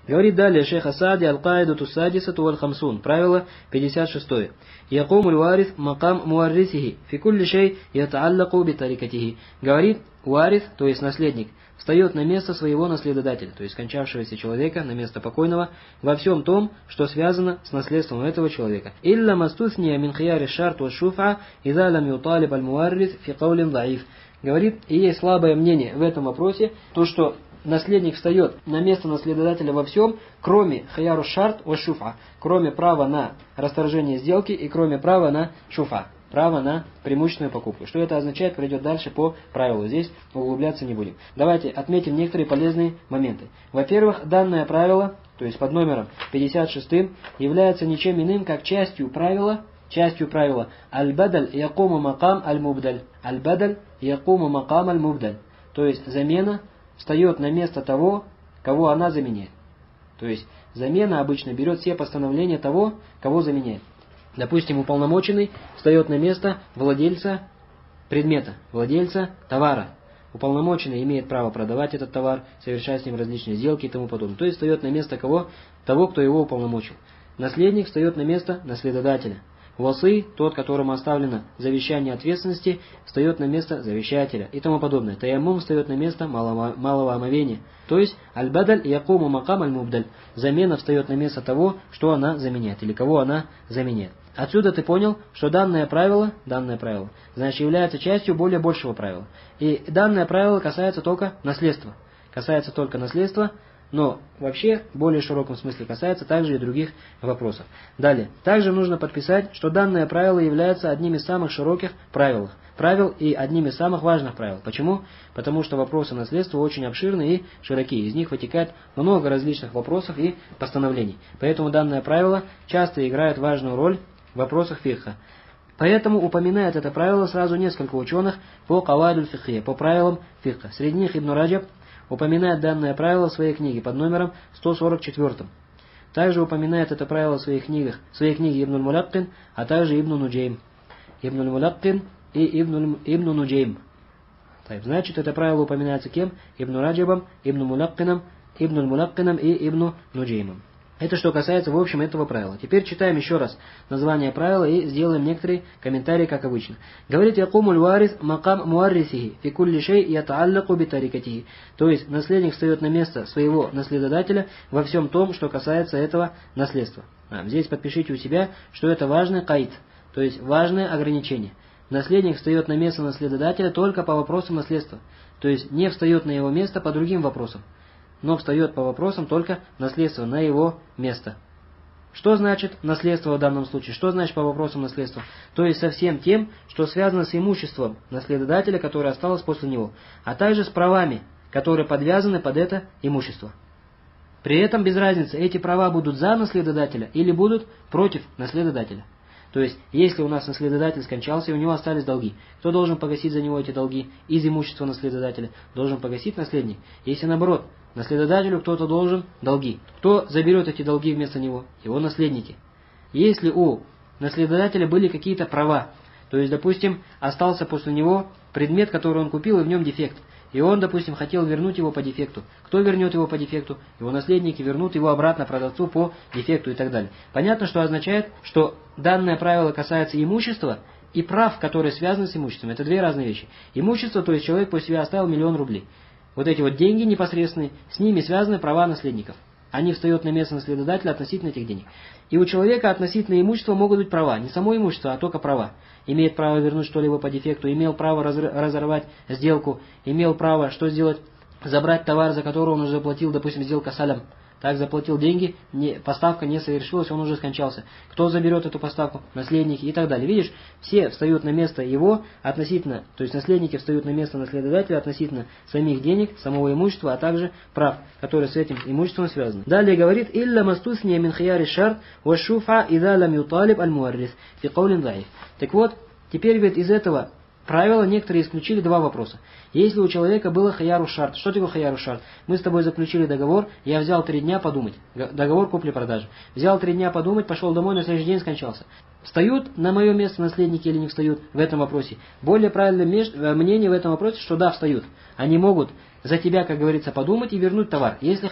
Говорит далее шейх Асади аль-Каиду садисату валь-хамсун. Правило 56. Якуму аль-варис макам муаррисихи. Фи кулли шей ятааллаку би тарикатихи. Говорит варис, то есть наследник, встает на место своего наследодателя, то есть скончавшегося человека, на место покойного, во всем том, что связано с наследством этого человека. Илля мастусния мин хияри шарт ва шуфа, иза лам юталиб аль-муаррис фи каулин даиф. Говорит, и есть слабое мнение в этом вопросе, то что наследник встает на место наследодателя во всем, кроме хаяру шарт ва шуфа, кроме права на расторжение сделки и кроме права на шуфа, право на преимущественную покупку. Что это означает, пройдет дальше по правилу. Здесь углубляться не будем. Давайте отметим некоторые полезные моменты. Во-первых, данное правило, то есть под номером 56, является ничем иным, как частью правила аль-бадаль якуму макам аль-мубдаль. Аль-бадаль якуму макам аль-мубдаль. То есть замена встает на место того, кого она заменяет. То есть замена обычно берет все постановления того, кого заменяет. Допустим, уполномоченный встает на место владельца предмета, владельца товара. Уполномоченный имеет право продавать этот товар, совершать с ним различные сделки и тому подобное. То есть встает на место того, кто его уполномочил. Наследник встает на место наследодателя. Васы, тот, которому оставлено завещание ответственности, встает на место завещателя и тому подобное. Таяммум встает на место малого омовения. То есть аль-бадаль якуму макам аль-мубдаль. Замена встает на место того, что она заменяет или кого она заменяет. Отсюда ты понял, что данное правило, значит, является частью более большего правила. И данное правило касается только наследства. Но вообще, в более широком смысле, касается также и других вопросов. Далее. Также нужно подписать, что данное правило является одним из самых широких правил и одним из самых важных правил. Почему? Потому что вопросы наследства очень обширны и широкие. Из них вытекает много различных вопросов и постановлений. Поэтому данное правило часто играет важную роль в вопросах фикха. Поэтому упоминает это правило сразу несколько ученых по кавайдуль фикхия, по правилам фикха. Среди них Ибн Раджаб упоминает данное правило в своей книге под номером 144. Также упоминает это правило в своей книге Ибн аль-Муляккин, а также Ибн Нуджейм. Ибн аль-Муляккин и Ибн Нуджейм. Значит, это правило упоминается кем? Ибн Раджабом, Ибн аль-Муляккином и Ибн Нуджеймом. Это что касается, в общем, этого правила. Теперь читаем еще раз название правила и сделаем некоторые комментарии, как обычно. Говорит, якумуль варис макам муаррисихи, фи кулли шей ятааллаку би тарикатихи. То есть, наследник встает на место своего наследодателя во всем том, что касается этого наследства. Здесь подпишите у себя, что это важный каид, то есть важное ограничение. Наследник встает на место наследодателя только по вопросам наследства. То есть, не встает на его место по другим вопросам, но встает по вопросам только наследства на его место. Что значит наследство в данном случае? Что значит по вопросам наследства? То есть со всем тем, что связано с имуществом наследодателя, которое осталось после него, а также с правами, которые подвязаны под это имущество. При этом без разницы, эти права будут за наследодателя или будут против наследодателя. То есть, если у нас наследодатель скончался и у него остались долги, кто должен погасить за него эти долги из имущества наследодателя? Должен погасить наследник. Если наоборот, наследодателю кто-то должен долги, кто заберет эти долги вместо него? Его наследники. Если у наследодателя были какие-то права, то есть, допустим, остался после него предмет, который он купил, и в нем дефект, и он, допустим, хотел вернуть его по дефекту. Кто вернет его по дефекту? Его наследники вернут его обратно продавцу по дефекту и так далее. Понятно, что означает, что данное правило касается имущества и прав, которые связаны с имуществом. Это две разные вещи. Имущество, то есть человек после себя оставил 1 000 000 рублей. Вот эти вот деньги непосредственные, с ними связаны права наследников. Они встают на место наследодателя относительно этих денег. И у человека относительно имущества могут быть права. Не само имущество, а только права. Имеет право вернуть что-либо по дефекту, имел право разорвать сделку, имел право что сделать? Забрать товар, за который он уже заплатил, допустим, сделка салям. Так заплатил деньги, поставка не совершилась, он уже скончался. Кто заберет эту поставку? Наследники и так далее. Видишь, все встают на место его относительно, то есть наследники встают на место наследодателя относительно самих денег, самого имущества, а также прав, которые с этим имуществом связаны. Далее говорит, «Илля мастусния мин хияри шарт, ва шуфа ида лам юталиб аль-муаррис, фи каулин даиф». Так вот, теперь ведь из этого правила некоторые исключили два вопроса. Если у человека было хаяру шарт, что такое хаяру шарт? Мы с тобой заключили договор, я взял 3 дня подумать. Договор купли-продажи. Взял 3 дня подумать, пошел домой, на следующий день скончался. Встают на мое место наследники или не встают в этом вопросе? Более правильное мнение в этом вопросе, что да, встают. Они могут за тебя, как говорится, подумать и вернуть товар, если хотят.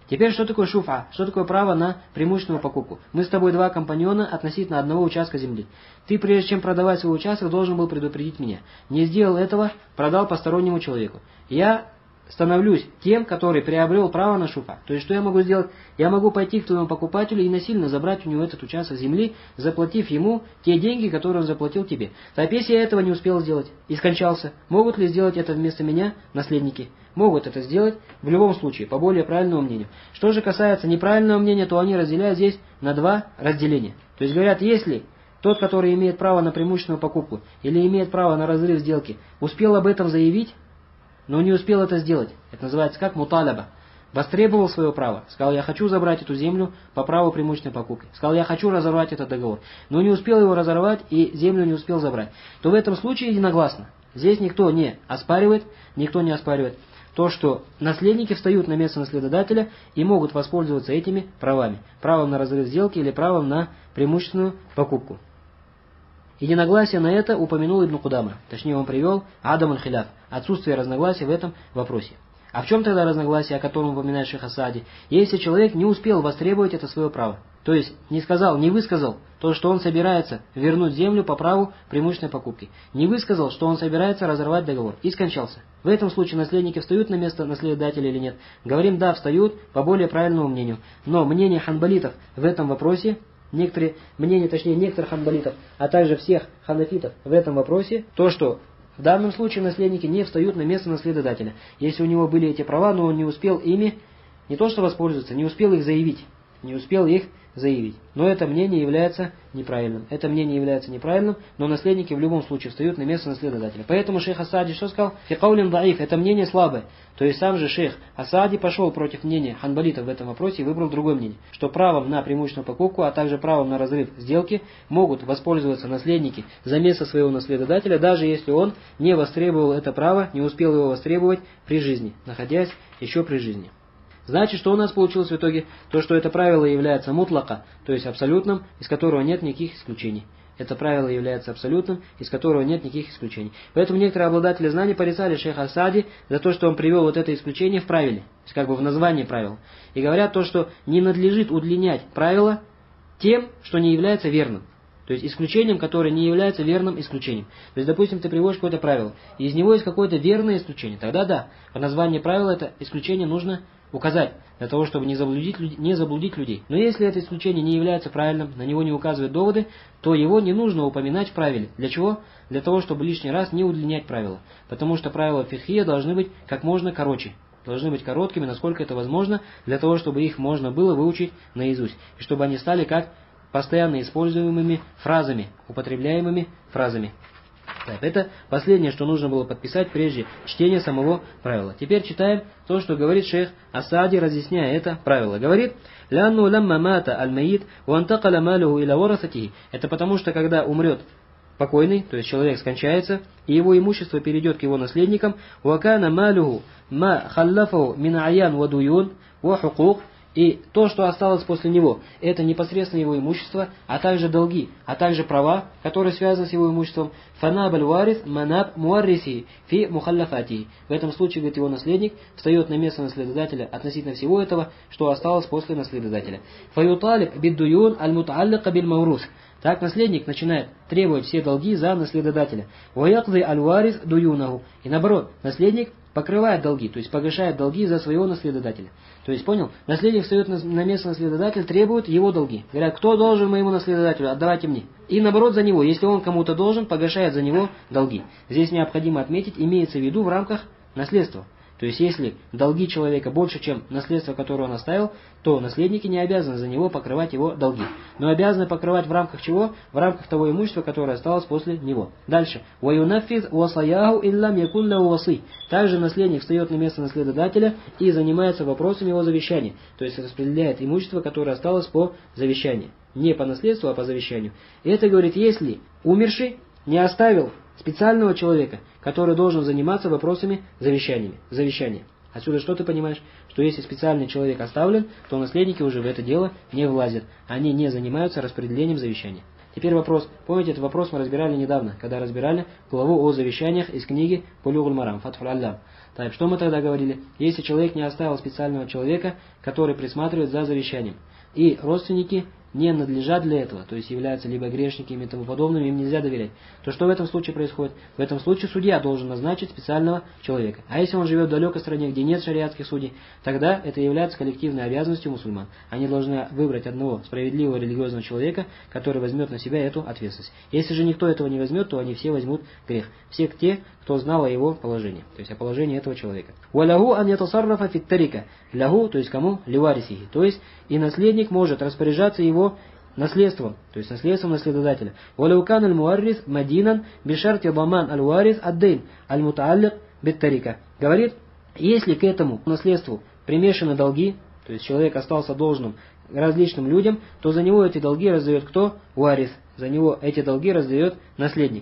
Теперь что такое шуфа? Что такое право на преимущественную покупку? Мы с тобой два компаньона относительно одного участка земли. Ты, прежде чем продавать свой участок, должен был предупредить меня. Не сделал этого, продал постороннему человеку. Я становлюсь тем, который приобрел право на шуфа. То есть, что я могу сделать? Я могу пойти к твоему покупателю и насильно забрать у него этот участок земли, заплатив ему те деньги, которые он заплатил тебе. Так если я этого не успел сделать и скончался, могут ли сделать это вместо меня наследники? Могут это сделать в любом случае, по более правильному мнению. Что же касается неправильного мнения, то они разделяют здесь на два разделения. То есть говорят, если тот, который имеет право на преимущественную покупку или имеет право на разрыв сделки, успел об этом заявить, но не успел это сделать. Это называется как муталаба. Востребовал свое право. Сказал, я хочу забрать эту землю по праву преимущественной покупки. Сказал, я хочу разорвать этот договор. Но не успел его разорвать и землю не успел забрать. То в этом случае единогласно. Здесь никто не оспаривает, то, что наследники встают на место наследодателя и могут воспользоваться этими правами. Правом на разрыв сделки или правом на преимущественную покупку. Единогласие на это упомянул Ибн Кудама. Точнее, он привел Адам аль-Хиляф. Отсутствие разногласия в этом вопросе. А в чем тогда разногласие, о котором упоминает шейх Ас-Саади? Если человек не успел востребовать это свое право. То есть, не сказал, не высказал то, что он собирается вернуть землю по праву преимущественной покупки. Не высказал, что он собирается разорвать договор. И скончался. В этом случае наследники встают на место наследодателя или нет? Говорим, да, встают по более правильному мнению. Но мнение ханбалитов в этом вопросе, некоторых ханбалитов, а также всех ханафитов в этом вопросе, то, что в данном случае наследники не встают на место наследодателя. Если у него были эти права, но он не успел ими, не то что воспользоваться, не успел их заявить. Но это мнение является неправильным. Но наследники в любом случае встают на место наследодателя. Поэтому шейх Ас-Саади что сказал? Фикаулин даиф, это мнение слабое. То есть сам же шейх Ас-Саади пошел против мнения ханбалитов в этом вопросе и выбрал другое мнение. Что правом на преимущественную покупку, а также правом на разрыв сделки могут воспользоваться наследники за место своего наследодателя, даже если он не востребовал это право, не успел его востребовать при жизни, находясь еще при жизни. Значит, что у нас получилось в итоге? То, что это правило является мутлака, то есть абсолютным, из которого нет никаких исключений. Это правило является абсолютным, из которого нет никаких исключений. Поэтому некоторые обладатели знаний порицали шейха Ас-Саади за то, что он привел вот это исключение в правиле, то есть как бы в названии правил. И говорят то, что не надлежит удлинять правило тем, что не является верным. То есть исключением, которое не является верным исключением. То есть, допустим, ты приводишь какое-то правило, и из него есть какое-то верное исключение. Тогда да, по названию правила это исключение нужно указать, для того, чтобы не заблудить людей. Но если это исключение не является правильным, на него не указывают доводы, то его не нужно упоминать в правиле. Для чего? Для того, чтобы лишний раз не удлинять правила. Потому что правила фикхия должны быть как можно короче. Должны быть короткими, насколько это возможно, для того, чтобы их можно было выучить наизусть. И чтобы они стали как постоянно используемыми фразами, употребляемыми фразами. Так, это последнее, что нужно было подписать прежде чтения самого правила. Теперь читаем то, что говорит шейх Ас-Саади, разъясняя это правило. Говорит, «Лянну ламма мата аль-маид, уантакаля малюху иля варасатихи». Это потому, что когда умрет покойный, то есть человек скончается, и его имущество перейдет к его наследникам, «Уакана малюху ма халлафаху мин аян ва дуюн ва хукук». И то, что осталось после него, это непосредственно его имущество, а также долги, а также права, которые связаны с его имуществом. Фанаб аль-варис манаб муарриси фи мухаллафати. В этом случае, говорит, его наследник встает на место наследодателя относительно всего этого, что осталось после наследодателя. Фаюталиб биддуюн аль-мутааллика биль-маврус. Так наследник начинает требовать все долги за наследодателя. Ваякды аль-варис дуюнаху. И наоборот, наследник покрывает долги, то есть погашает долги за своего наследодателя. То есть, понял? Наследник встает на место наследодателя, требует его долги. Говорят, кто должен моему наследодателю, отдавайте мне. И наоборот за него, если он кому-то должен, погашает за него долги. Здесь необходимо отметить, имеется в виду в рамках наследства. То есть, если долги человека больше, чем наследство, которое он оставил, то наследники не обязаны за него покрывать его долги. Но обязаны покрывать в рамках чего? В рамках того имущества, которое осталось после него. Дальше. وَيُنَفِّذْ وَصَيَّاهُ إِلَّمْ يَكُنْ لَهُ وَصِيٌّ. Также наследник встает на место наследодателя и занимается вопросами его завещания. То есть, распределяет имущество, которое осталось по завещанию. Не по наследству, а по завещанию. И это, говорит, если умерший не оставил специального человека, который должен заниматься вопросами завещания. Отсюда что ты понимаешь? Что если специальный человек оставлен, то наследники уже в это дело не влазят. Они не занимаются распределением завещания. Теперь вопрос. Помните, этот вопрос мы разбирали недавно, когда разбирали главу о завещаниях из книги Булюгуль Марам, Фатхуль Аллам. Так, что мы тогда говорили? Если человек не оставил специального человека, который присматривает за завещанием, и родственники не надлежат для этого, то есть являются либо грешниками и тому подобным, им нельзя доверять, то что в этом случае происходит? В этом случае судья должен назначить специального человека. А если он живет в далекой стране, где нет шариатских судей, тогда это является коллективной обязанностью мусульман. Они должны выбрать одного справедливого религиозного человека, который возьмет на себя эту ответственность. Если же никто этого не возьмет, то они все возьмут грех. Все те, кто знал о его положении, то есть о положении этого человека. «Валаху ан ятасаррафа фит тарика». Лаху, то есть кому? Ливарисихи. То есть и наследник может распоряжаться его наследством, то есть наследством наследодателя. «Валаукан аль-муаррис мадинан бишарти даман аль-варис ад-дейн аль-мутааллик бит-тарика». Говорит, если к этому наследству примешаны долги, то есть человек остался должным различным людям, то за него эти долги раздает кто? Варис. За него эти долги раздает наследник.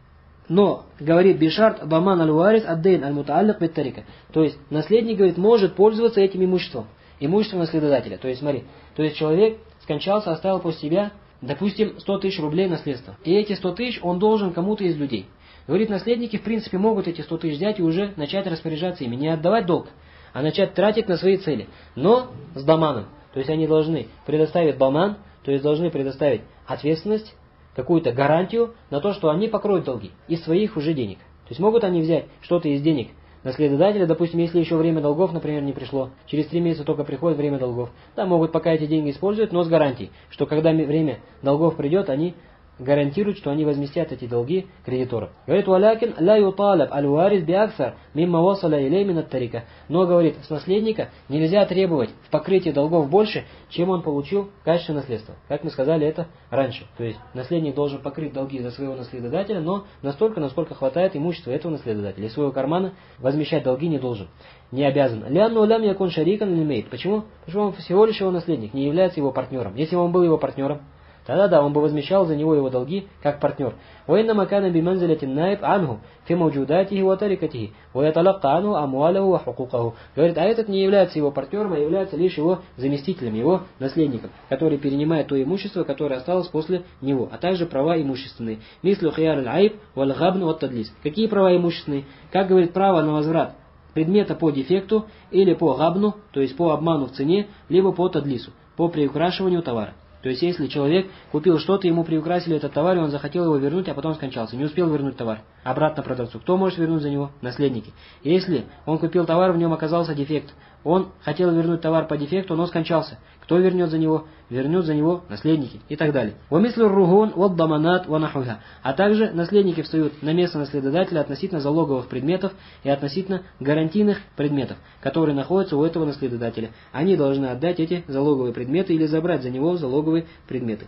Но, говорит, бишарт даман аль-варис ад-дейн аль-мутааллик бит-тарика. То есть наследник, говорит, может пользоваться этим имуществом. Имуществом наследодателя. То есть, смотри, то есть человек скончался, оставил после себя, допустим, 100 тысяч рублей наследства. И эти 100 тысяч он должен кому-то из людей. Говорит, наследники, в принципе, могут эти 100 тысяч взять и уже начать распоряжаться ими. Не отдавать долг, а начать тратить на свои цели. Но с даманом. То есть они должны предоставить даман, то есть должны предоставить ответственность, какую-то гарантию на то, что они покроют долги из своих уже денег. То есть могут они взять что-то из денег наследодателя, допустим, если еще время долгов, например, не пришло, через 3 месяца только приходит время долгов, да, могут пока эти деньги использовать, но с гарантией, что когда время долгов придет, они гарантируют, что они возместят эти долги кредиторов. Говорит, «Валякин ла юталаб аль-варис биаксар мимма васаля илей мин ат-тарика». Но, говорит, с наследника нельзя требовать в покрытии долгов больше, чем он получил в качестве наследства. Как мы сказали это раньше. То есть наследник должен покрыть долги за своего наследодателя, но настолько, насколько хватает имущества этого наследодателя. Из своего кармана возмещать долги не должен, не обязан. «Лянну лям якун шарикан лимейт». Почему? Потому что он всего лишь его наследник, не является его партнером. Если бы он был его партнером, тогда да, он бы возмещал за него его долги как партнер. وإنما كان بمنزلة النائب عنه في موجوداته وتركته ويتلقى عنه أمواله وحقوقه. Говорит, а этот не является его партнером, а является лишь его заместителем, его наследником, который перенимает то имущество, которое осталось после него, а также права имущественные. Мислю хияр аль-айб валь-габн ват-тадлис. Какие права имущественные? Как говорит, право на возврат предмета по дефекту или по габну, то есть по обману в цене, либо по тадлису, по приукрашиванию товара. То есть, если человек купил что-то, ему приукрасили этот товар, и он захотел его вернуть, а потом скончался, не успел вернуть товар обратно продавцу, кто может вернуть за него? Наследники. Если он купил товар, в нем оказался дефект, он хотел вернуть товар по дефекту, но скончался, кто вернет за него? Вернет за него наследники и так далее. А также наследники встают на место наследодателя относительно залоговых предметов и относительно гарантийных предметов, которые находятся у этого наследодателя. Они должны отдать эти залоговые предметы или забрать за него залоговые предметы.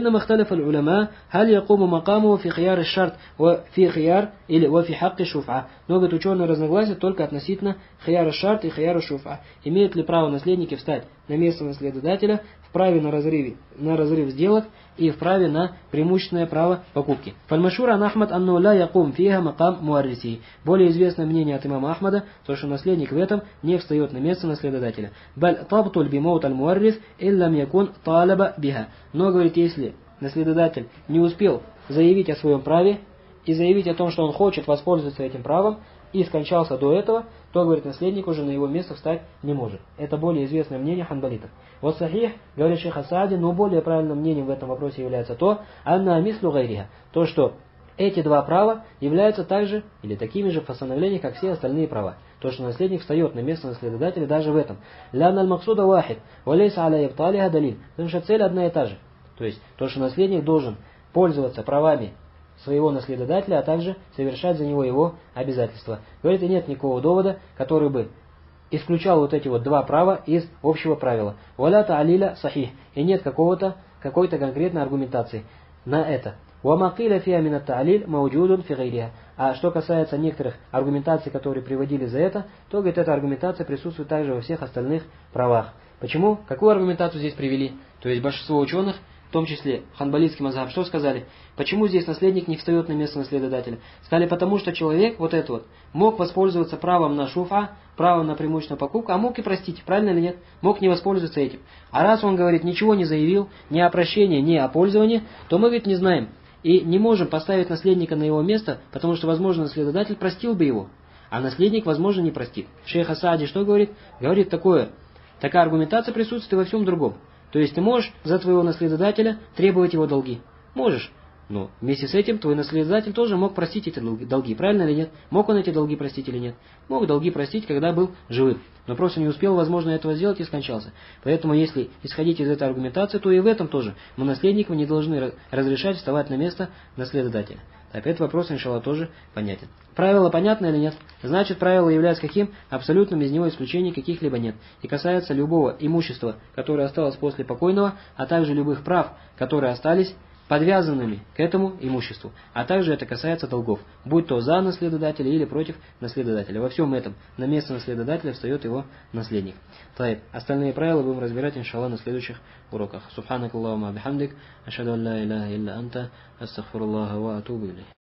Но, говорит, ученые разногласия только относительно хияр шарт и хияр шуфа. Имеют ли право наследники встать на место наследодателя в праве на разрыв сделок и в праве на преимущественное право покупки. Фальмашур ан Ахмад анну ла якум фиха макам муарриси. Более известное мнение от имама Ахмада, то что наследник в этом не встает на место наследодателя. Баль табтуль бимаут аль муаррис иллам якун талаба биха. Но, говорит, если наследодатель не успел заявить о своем праве и заявить о том, что он хочет воспользоваться этим правом, и скончался до этого, то, говорит, наследник уже на его место встать не может. Это более известное мнение ханбалитов. Вот сахих, говорит шейх ас-Саади, но более правильным мнением в этом вопросе является то, анна мислу гайриха, то, что эти два права являются также или такими же в постановлениях, как все остальные права. То, что наследник встает на место наследодателя даже в этом. Лян аль-максуда вахид, валейса аля ябталиха далиль. Потому что цель одна и та же. То есть, то, что наследник должен пользоваться правами своего наследодателя, а также совершать за него его обязательства. Говорит, и нет никакого довода, который бы исключал вот эти вот два права из общего правила. Валята алиля сахих. И нет какой-то конкретной аргументации на это. А что касается некоторых аргументаций, которые приводили за это, то, говорит, эта аргументация присутствует также во всех остальных правах. Почему? Какую аргументацию здесь привели? То есть большинство ученых в том числе ханбалитский мазхаб, что сказали? Почему здесь наследник не встает на место наследодателя? Сказали, потому что человек, вот этот вот, мог воспользоваться правом на шуфа, правом на преимущественную покупку, а мог и простить, правильно или нет? Мог не воспользоваться этим. А раз он говорит, ничего не заявил, ни о прощении, ни о пользовании, то мы ведь не знаем. И не можем поставить наследника на его место, потому что, возможно, наследодатель простил бы его. А наследник, возможно, не простит. Шейх Асади что говорит? Говорит такая аргументация присутствует во всем другом. То есть ты можешь за твоего наследодателя требовать его долги. Можешь. Но вместе с этим твой наследодатель тоже мог простить эти долги. Правильно или нет? Мог он эти долги простить или нет? Мог долги простить, когда был живым. Но просто не успел, возможно, этого сделать и скончался. Поэтому, если исходить из этой аргументации, то и в этом тоже мы наследникам не должны разрешать вставать на место наследодателя. Опять вопрос, иншаллах, тоже понятен. Правило понятно или нет? Значит, правило является каким? Абсолютным, из него исключений каких-либо нет. И касается любого имущества, которое осталось после покойного, а также любых прав, которые остались подвязанными к этому имуществу. А также это касается долгов, будь то за наследодателя или против наследодателя. Во всем этом на место наследодателя встает его наследник. Остальные правила будем разбирать, иншаллах, на следующих уроках. Субханакаллахумма бихамдик, ашхаду ан ла иляха илля анта, астагфируллаха ва атубу илейх.